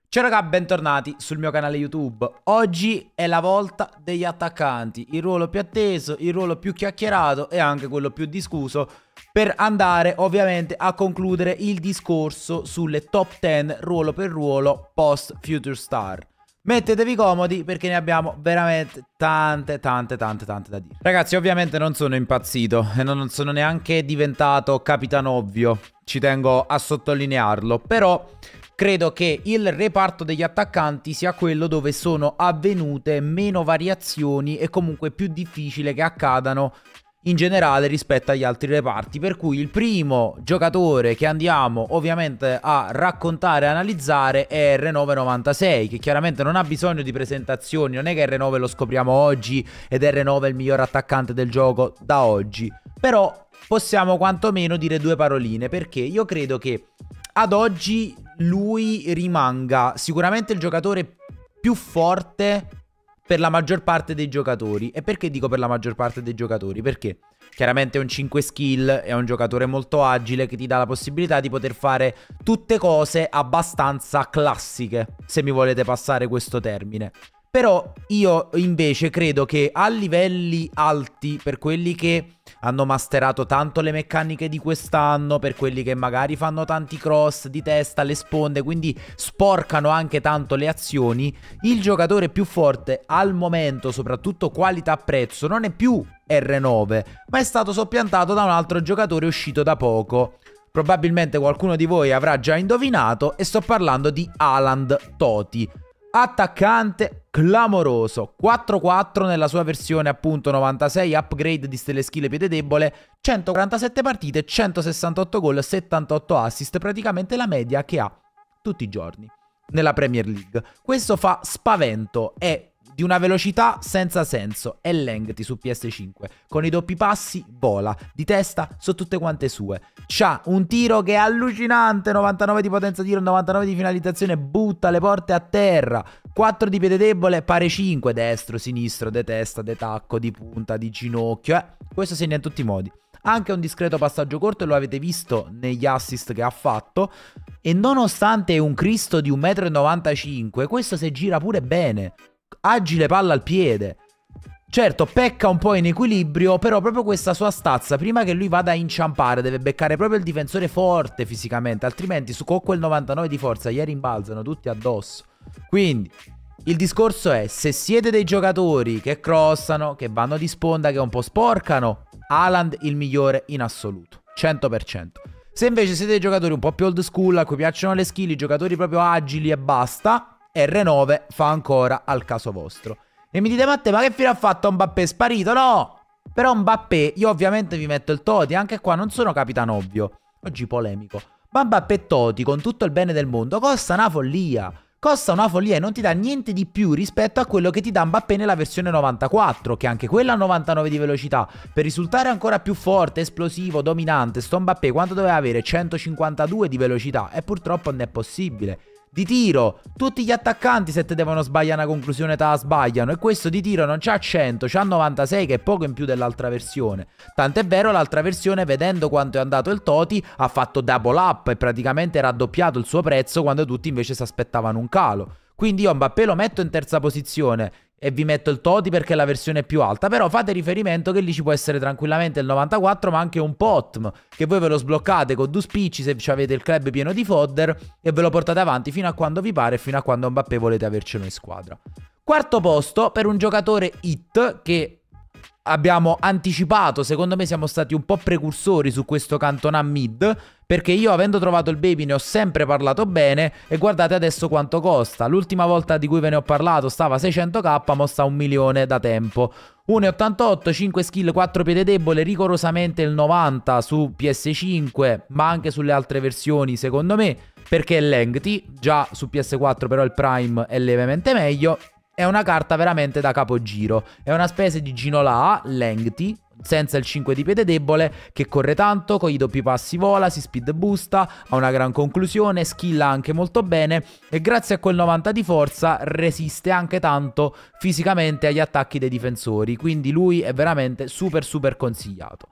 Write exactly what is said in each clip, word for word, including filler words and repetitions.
Ciao raga, bentornati sul mio canale YouTube. Oggi è la volta degli attaccanti, il ruolo più atteso, il ruolo più chiacchierato e anche quello più discusso, per andare ovviamente a concludere il discorso sulle top dieci ruolo per ruolo post Future Star. Mettetevi comodi perché ne abbiamo veramente tante tante tante tante da dire. Ragazzi, ovviamente non sono impazzito e non sono neanche diventato capitano ovvio, ci tengo a sottolinearlo, però credo che il reparto degli attaccanti sia quello dove sono avvenute meno variazioni e comunque più difficile che accadano in generale rispetto agli altri reparti. Per cui il primo giocatore che andiamo ovviamente a raccontare e analizzare è R nove novantasei, che chiaramente non ha bisogno di presentazioni. Non è che R nove lo scopriamo oggi ed R nove è il miglior attaccante del gioco da oggi, però possiamo quantomeno dire due paroline, perché io credo che ad oggi lui rimanga sicuramente il giocatore più forte per la maggior parte dei giocatori. E perché dico per la maggior parte dei giocatori? Perché chiaramente è un cinque skill, è un giocatore molto agile che ti dà la possibilità di poter fare tutte cose abbastanza classiche, se mi volete passare questo termine. Però io invece credo che a livelli alti, per quelli che hanno masterato tanto le meccaniche di quest'anno, per quelli che magari fanno tanti cross di testa alle sponde, quindi sporcano anche tanto le azioni, il giocatore più forte al momento, soprattutto qualità-prezzo, non è più R nove, ma è stato soppiantato da un altro giocatore uscito da poco. Probabilmente qualcuno di voi avrà già indovinato, e sto parlando di Haaland Totti. Attaccante clamoroso, quattro quattro nella sua versione appunto novantasei, upgrade di stelle skill piede debole, centoquarantasette partite, centosessantotto gol, settantotto assist, praticamente la media che ha tutti i giorni nella Premier League. Questo fa spavento, è di una velocità senza senso, è lengthy su P S cinque, con i doppi passi vola, di testa su tutte quante sue, c'ha un tiro che è allucinante, novantanove di potenza tiro, novantanove di finalizzazione, butta le porte a terra, quattro di piede debole, pare cinque, destro, sinistro, de testa, de tacco, di punta, di ginocchio, eh? Questo segna in tutti i modi. Anche un discreto passaggio corto, e lo avete visto negli assist che ha fatto, e nonostante è un Cristo di un metro e novantacinque, questo si gira pure bene. Agile palla al piede. Certo, pecca un po' in equilibrio, però proprio questa sua stazza, prima che lui vada a inciampare, deve beccare proprio il difensore forte fisicamente, altrimenti su con quel novantanove di forza gli rimbalzano tutti addosso. Quindi il discorso è: se siete dei giocatori che crossano, che vanno di sponda, che un po' sporcano, Haaland il migliore in assoluto, cento per cento. Se invece siete dei giocatori un po' più old school, a cui piacciono le skill, giocatori proprio agili e basta, R nove fa ancora al caso vostro. E mi dite: Matteo, ma che fine ha fatto Mbappé? È sparito? No! Però Mbappé, io ovviamente vi metto il Totti, anche qua non sono capitano ovvio, oggi polemico, ma Mbappé e Totti, con tutto il bene del mondo, costa una follia. Costa una follia e non ti dà niente di più rispetto a quello che ti dà Mbappé nella versione novantaquattro, che anche quella ha novantanove di velocità. Per risultare ancora più forte, esplosivo, dominante, sto Mbappé quanto doveva avere? centocinquantadue di velocità, e purtroppo non è possibile. Di tiro, tutti gli attaccanti, se te devono sbagliare una conclusione te la sbagliano, e questo di tiro non c'ha cento, c'ha novantasei, che è poco in più dell'altra versione. Tant'è vero, l'altra versione, vedendo quanto è andato il Totti, ha fatto double up e praticamente raddoppiato il suo prezzo, quando tutti invece si aspettavano un calo. Quindi io Mbappé lo metto in terza posizione e vi metto il Totti perché è la versione più alta. Però fate riferimento che lì ci può essere tranquillamente il novantaquattro, ma anche un Potm, che voi ve lo sbloccate con due spicci se avete il club pieno di fodder, e ve lo portate avanti fino a quando vi pare e fino a quando Mbappé volete avercelo in squadra. Quarto posto per un giocatore hit che abbiamo anticipato. Secondo me siamo stati un po' precursori su questo Cantona mid, perché io, avendo trovato il baby, ne ho sempre parlato bene, e guardate adesso quanto costa. L'ultima volta di cui ve ne ho parlato stava seicento k, ma sta un milione da tempo. uno e ottantotto, cinque skill, quattro piede debole, rigorosamente il novanta su P S cinque, ma anche sulle altre versioni secondo me, perché è lengthy. Già su P S quattro però il prime è lievemente meglio. È una carta veramente da capogiro. È una specie di Ginola, lengthy, senza il cinque di piede debole, che corre tanto, con i doppi passi vola, si speed boosta, ha una gran conclusione, skilla anche molto bene, e grazie a quel novanta di forza resiste anche tanto fisicamente agli attacchi dei difensori. Quindi lui è veramente super super consigliato.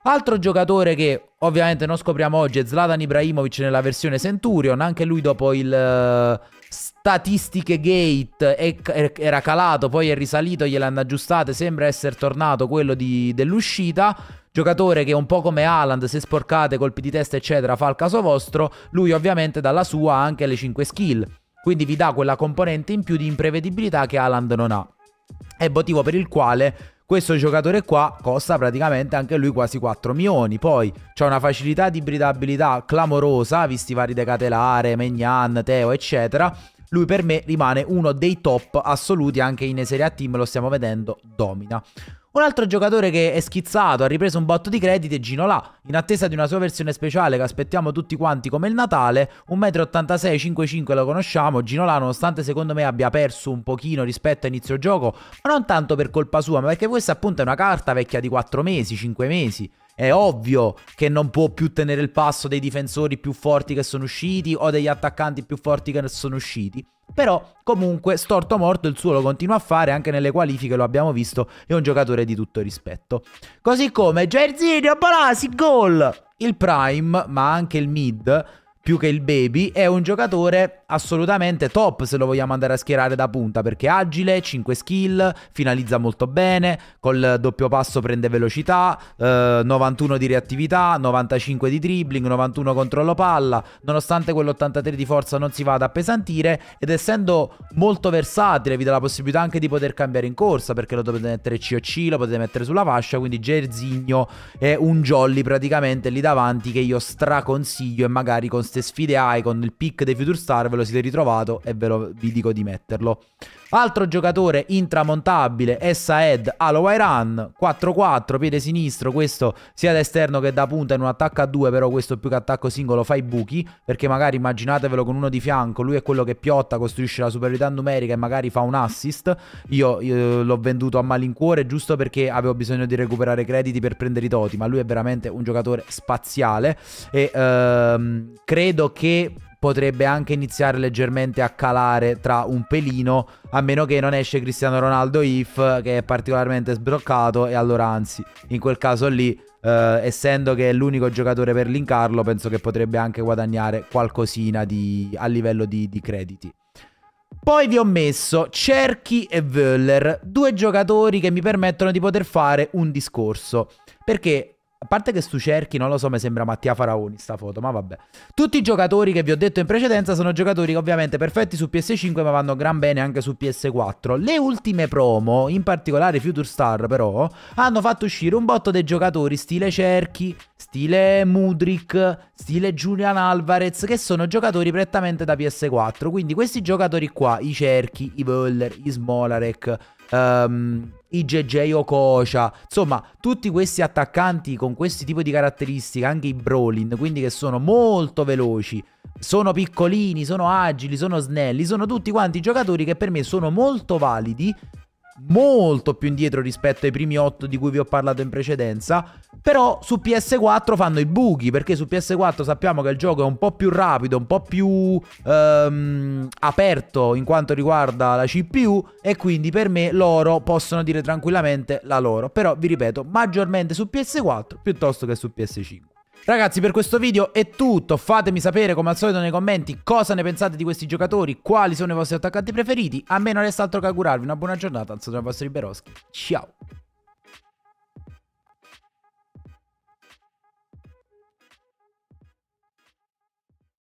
Altro giocatore che ovviamente non scopriamo oggi è Zlatan Ibrahimovic nella versione Centurion. Anche lui dopo il uh, statistiche gate è, è, era calato, poi è risalito, gliele hanno aggiustate, sembra essere tornato quello dell'uscita. Giocatore che un po' come Haaland, se sporcate, colpi di testa eccetera, fa il caso vostro. Lui ovviamente dalla sua ha anche le cinque skill, quindi vi dà quella componente in più di imprevedibilità che Haaland non ha. È motivo per il quale questo giocatore qua costa praticamente anche lui quasi quattro milioni. Poi c'ha una facilità di ibridabilità clamorosa, visti i vari Decatelare, Maignan, Teo eccetera. Lui per me rimane uno dei top assoluti, anche in Serie A Team lo stiamo vedendo, domina. Un altro giocatore che è schizzato, ha ripreso un botto di crediti è Ginola, in attesa di una sua versione speciale che aspettiamo tutti quanti come il Natale. un metro e ottantasei, cinque cinque lo conosciamo. Ginola, nonostante secondo me abbia perso un pochino rispetto a inizio gioco, ma non tanto per colpa sua, ma perché questa appunto è una carta vecchia di quattro mesi, cinque mesi. È ovvio che non può più tenere il passo dei difensori più forti che sono usciti o degli attaccanti più forti che sono usciti. Però comunque storto morto il suo lo continua a fare, anche nelle qualifiche lo abbiamo visto, è un giocatore di tutto rispetto. Così come Jairzinho, Balassi, gol! Il prime, ma anche il mid, più che il baby, è un giocatore assolutamente top se lo vogliamo andare a schierare da punta, perché è agile, cinque skill, finalizza molto bene, col doppio passo prende velocità, eh, novantuno di reattività, novantacinque di dribbling, novantuno controllo palla, nonostante quell'ottantatré di forza non si vada a appesantire, ed essendo molto versatile vi dà la possibilità anche di poter cambiare in corsa, perché lo potete mettere C O C, lo potete mettere sulla fascia, quindi Jairzinho è un jolly praticamente lì davanti che io straconsiglio, e magari con ste sfide Icon, il pick dei Future Star ve lo siete ritrovato e ve lo vi dico di metterlo. Altro giocatore intramontabile è Saed Al-Wairan, quattro quattro, piede sinistro, questo sia da esterno che da punta in un attacco a due, però questo più che attacco singolo fa i buchi, perché magari immaginatevelo con uno di fianco, lui è quello che piotta, costruisce la superiorità numerica e magari fa un assist. Io, io l'ho venduto a malincuore giusto perché avevo bisogno di recuperare crediti per prendere i toti, ma lui è veramente un giocatore spaziale e ehm, credo che potrebbe anche iniziare leggermente a calare tra un pelino, a meno che non esce Cristiano Ronaldo If, che è particolarmente sbroccato, e allora anzi, in quel caso lì, eh, essendo che è l'unico giocatore per linkarlo, penso che potrebbe anche guadagnare qualcosina di, a livello di, di crediti. Poi vi ho messo Cerchi e Völler, due giocatori che mi permettono di poter fare un discorso, perché a parte che stu Cerchi, non lo so, mi sembra Mattia Faraoni sta foto, ma vabbè. Tutti i giocatori che vi ho detto in precedenza sono giocatori che ovviamente perfetti su P S cinque, ma vanno gran bene anche su P S quattro. Le ultime promo, in particolare Future Star però, hanno fatto uscire un botto dei giocatori stile Cerchi, stile Mudryk, stile Julian Alvarez, che sono giocatori prettamente da P S quattro. Quindi questi giocatori qua, i Cerchi, i Völler, i Smolarek, Um, i J J Okocha, insomma tutti questi attaccanti con questi tipi di caratteristiche, anche i Brolin, quindi che sono molto veloci, sono piccolini, sono agili, sono snelli, sono tutti quanti giocatori che per me sono molto validi, molto più indietro rispetto ai primi otto di cui vi ho parlato in precedenza. Però su P S quattro fanno i buchi, perché su P S quattro sappiamo che il gioco è un po' più rapido, un po' più um, aperto in quanto riguarda la C P U, e quindi per me loro possono dire tranquillamente la loro. Però vi ripeto, maggiormente su P S quattro piuttosto che su P S cinque. Ragazzi, per questo video è tutto. Fatemi sapere come al solito nei commenti cosa ne pensate di questi giocatori, quali sono i vostri attaccanti preferiti. A me non resta altro che augurarvi una buona giornata. Sono i vostri Beroschi. Ciao.